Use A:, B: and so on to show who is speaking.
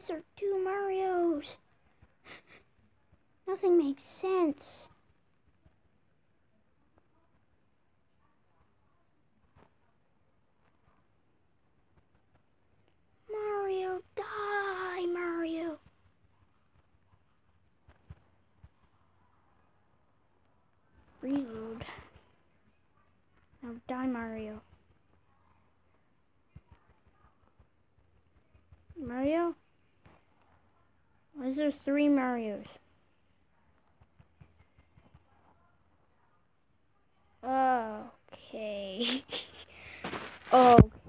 A: these are 2 Marios? Nothing makes sense. Mario, die, Mario. Reload. Now die, Mario. Mario? Why is there 3 Marios? Okay. Okay.